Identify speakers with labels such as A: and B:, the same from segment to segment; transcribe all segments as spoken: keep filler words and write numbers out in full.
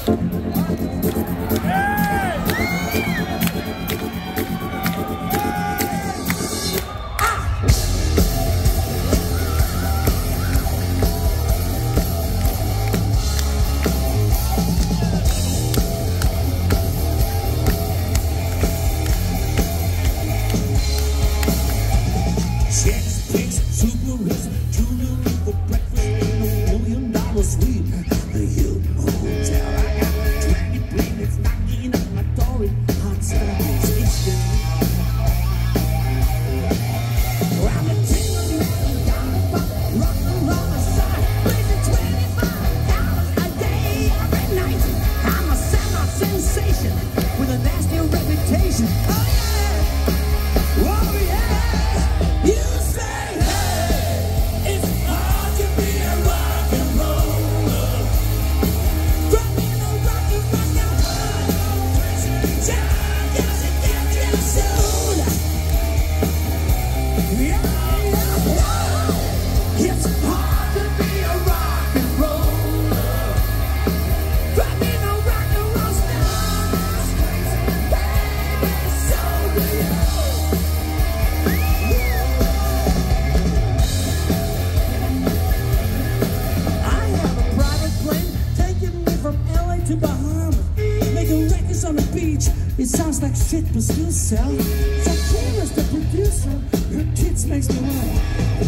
A: It sounds like shit, but still sell. Shakira's the producer. Her tits makes me laugh.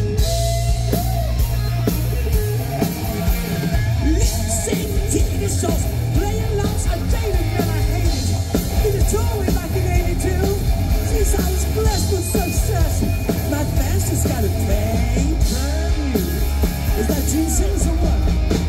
A: Lip-sync T V shows, playing lots. I dated and I hated. In a toy back in eighty-two. Since I was blessed with success, my fans just gotta pay per view. Is that two cents or what?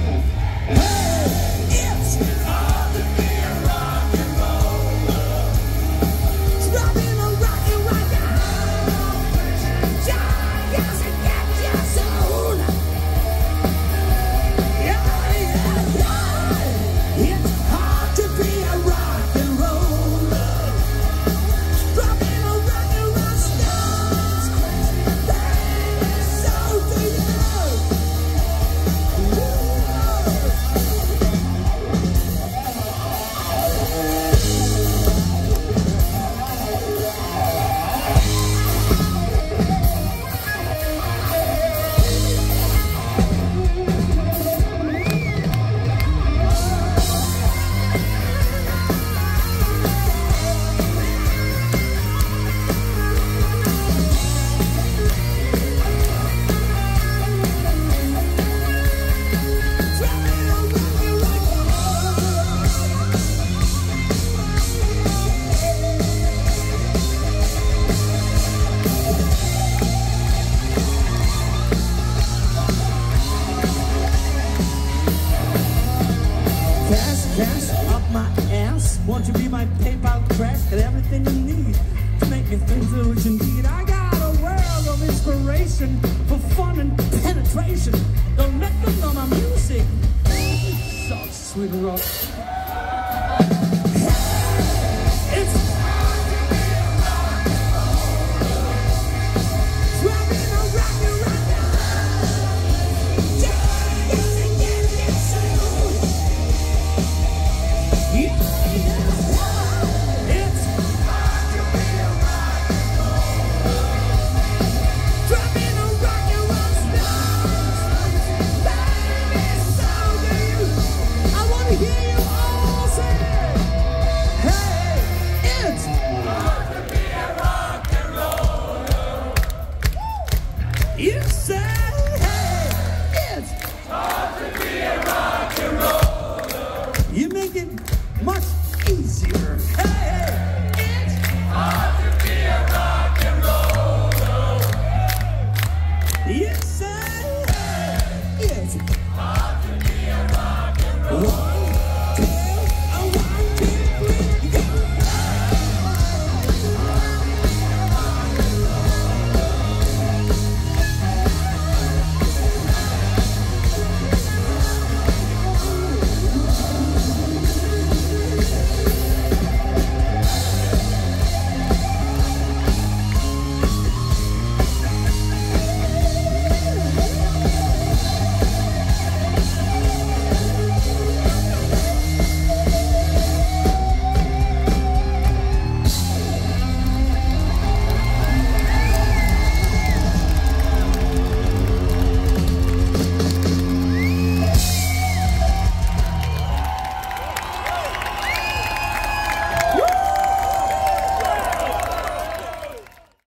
A: Won't you be my PayPal crash and everything you need to make me think that what you need? I got a world of inspiration for fun and penetration. Don't let them know my music. So sweet and rock.